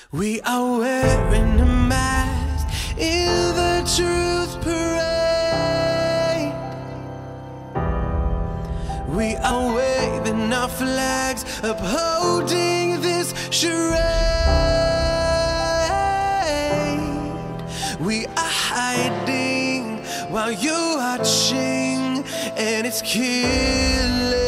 We are wearing a mask in the truth parade. We are waving our flags, upholding this charade. We are hiding while you're watching, and it's killing.